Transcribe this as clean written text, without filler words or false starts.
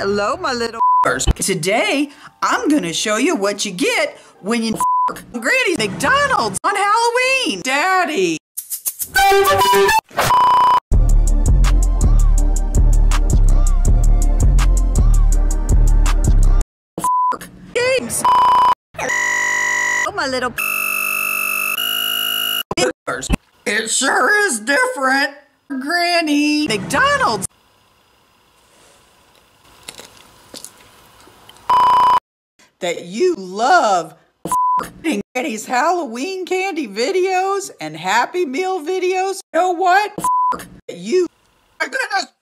Hello, my little Today, I'm gonna show you what you get when you Granny's McDonald's on Halloween. Daddy. Games. Oh, my little It sure is different. Granny McDonald's. That you love Granny's Halloween candy videos and Happy Meal videos. You know what? My goodness.